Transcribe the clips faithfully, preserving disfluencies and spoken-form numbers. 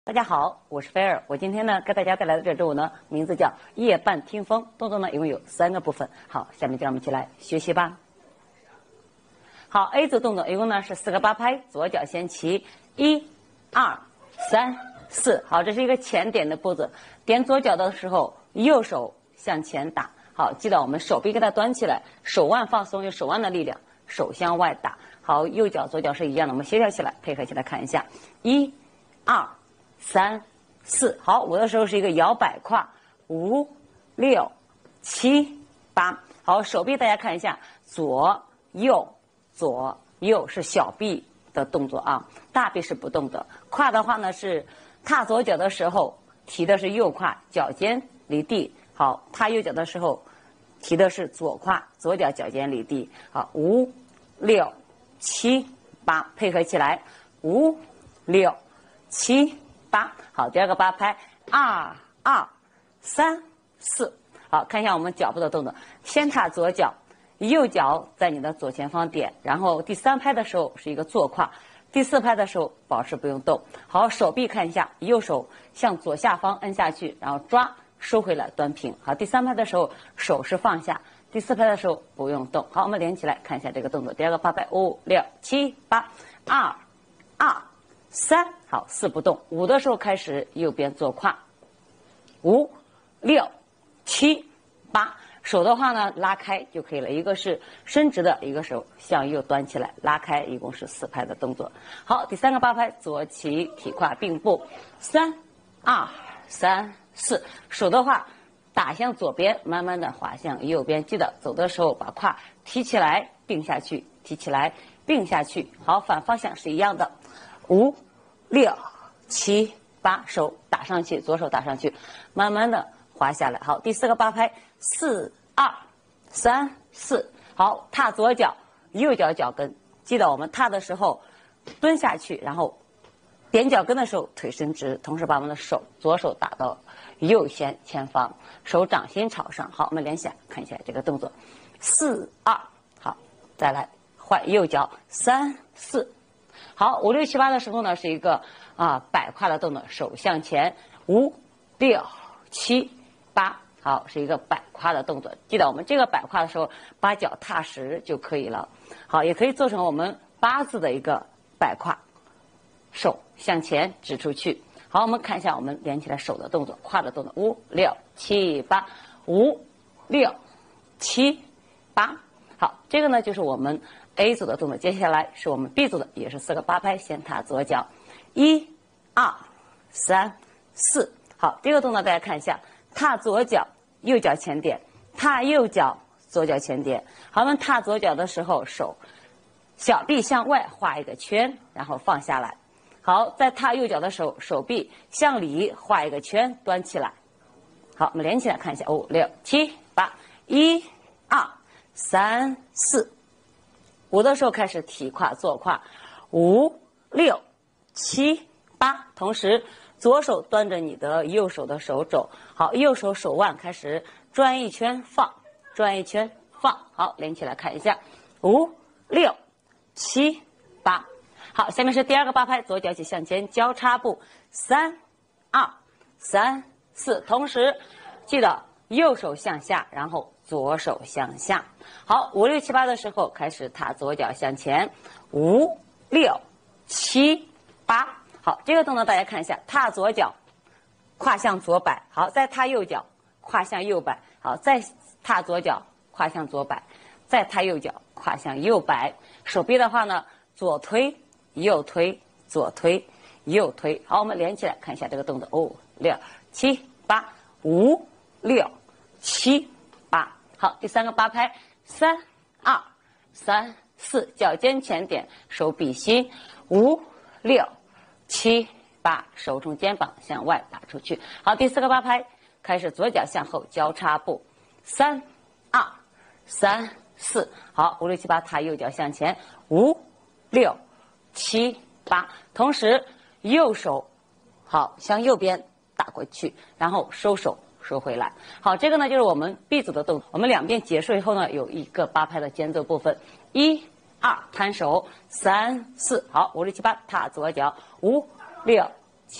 大家好，我是菲儿。我今天呢，给大家带来的这支舞呢，名字叫夜半听风。动作呢，一共有三个部分。好，下面就让我们一起来学习吧。好 ，A 组动作一共呢是四个八拍，左脚先齐，一、二、三、四。好，这是一个前点的步子。点左脚的时候，右手向前打。好，记得我们手臂给它端起来，手腕放松，用手腕的力量，手向外打。好，右脚左脚是一样的，我们协调起来，配合起来看一下，一、二。三、四，好，舞的时候是一个摇摆胯，五、六、七、八，好，手臂大家看一下，左、右、左、右是小臂的动作啊，大臂是不动的。胯的话呢是踏左脚的时候提的是右胯，脚尖离地，好，踏右脚的时候提的是左胯，左脚脚尖离地，好，五、六、七、八，配合起来，五、六、七。八，好，第二个八拍，二二三四，好，看一下我们脚步的动作，先踏左脚，右脚在你的左前方点，然后第三拍的时候是一个坐胯，第四拍的时候保持不用动，好，手臂看一下，右手向左下方摁下去，然后抓收回来端平，好，第三拍的时候手是放下，第四拍的时候不用动，好，我们连起来看一下这个动作，第二个八拍，五六七八，二二。三，好，四不动，五的时候开始右边做胯，五、六、七、八，手的话呢拉开就可以了，一个是伸直的，一个手向右端起来拉开，一共是四拍的动作。好，第三个八拍，左起体胯并步，三、二、三、四，手的话打向左边，慢慢的滑向右边，记得走的时候把胯提起来并下去，提起来并下去，好，反方向是一样的。五、六、七、八，手打上去，左手打上去，慢慢的滑下来。好，第四个八拍，四、二、三、四。好，踏左脚，右脚脚跟，记得我们踏的时候蹲下去，然后点脚跟的时候腿伸直，同时把我们的手左手打到右前前方，手掌心朝上。好，我们连起来看一下这个动作，四、二，好，再来换右脚，三、四。好，五六七八的时候呢，是一个啊摆胯的动作，手向前，五、六、七、八，好，是一个摆胯的动作。记得我们这个摆胯的时候，把脚踏实就可以了。好，也可以做成我们八字的一个摆胯，手向前指出去。好，我们看一下我们连起来手的动作，胯的动作，五、六、七、八，五、六、七、八。好，这个呢就是我们 A 组的动作，接下来是我们 B 组的，也是四个八拍，先踏左脚，一、二、三、四。好，这个动作大家看一下，踏左脚，右脚前点，踏右脚，左脚前点。好，我们踏左脚的时候，手小臂向外画一个圈，然后放下来。好，在踏右脚的时候，手臂向里画一个圈，端起来。好，我们连起来看一下，五、六、七、八，一、二、三、四。五的时候开始提胯坐胯，五、六、七、八，同时左手端着你的右手的手肘，好，右手手腕开始转一圈放，转一圈放，好，连起来看一下，五、六、七、八。好，下面是第二个八拍，左脚起向前交叉步，三、二、三、四，同时记得右手向下，然后左手向下。好，五六七八的时候开始踏左脚向前，五、六、七、八。好，这个动作大家看一下，踏左脚，胯向左摆，好，再踏右脚，胯向右摆，好，再踏左脚，胯向左摆，再踏右脚，胯向右摆。手臂的话呢，左推右推，左推右推。好，我们连起来看一下这个动作，五、六、七、八，五、六、七、八。好，第三个八拍，三、二、三、四，脚尖前点，手比心，五、六、七、八，手从肩膀向外打出去。好，第四个八拍，开始左脚向后交叉步，三、二、三、四。好，五六七八，踏右脚向前，五、六、七、八，同时右手好向右边打过去，然后收手收回来。好，这个呢就是我们 B 组的动作。我们两遍结束以后呢，有一个八拍的间奏部分，一、二，摊手，三、四，好，五六七八，踏左脚，五、六、七、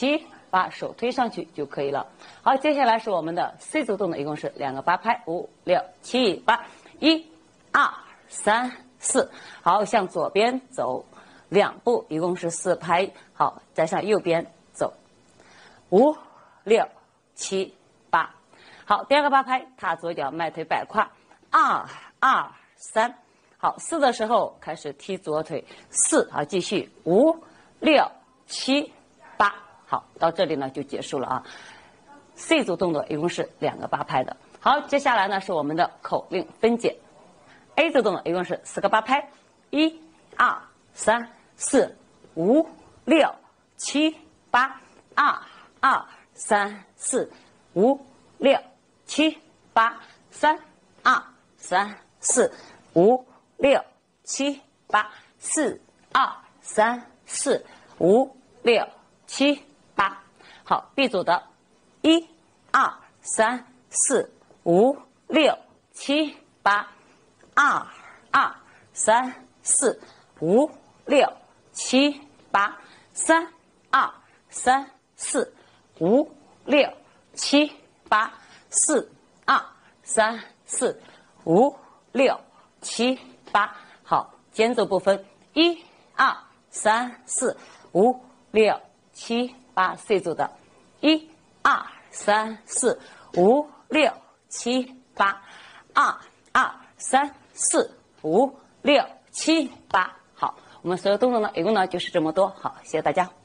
把手推上去就可以了。好，接下来是我们的 C 组动作，一共是两个八拍，五六七八，一二三四。好，向左边走两步，一共是四拍。好，再向右边走，五六七八。好，第二个八拍，踏左脚，迈腿摆胯，二二三。好，四的时候开始踢左腿，四，好，继续五六七八。好，到这里呢就结束了啊。C 组动作一共是两个八拍的。好，接下来呢是我们的口令分解。A 组动作一共是四个八拍，一二三四五六七八，二二三四五六七八，三二三四五六七八，四二三四五六七八。好 ，B 组的一二三四五六七八，二二三四五六七八，三二三四五六七八，四二三四五六七八。好，间奏部分一二三四五六七八 ，C 组的一二三四五六七八，二二三四五六七八。好，我们所有动作呢，一共呢就是这么多。好，谢谢大家。